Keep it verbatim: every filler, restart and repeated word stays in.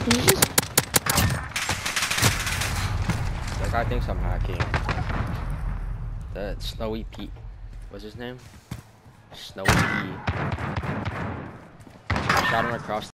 That guy thinks I'm hacking. That Snowy Pete. What's his name? Snowy Pete. I shot him across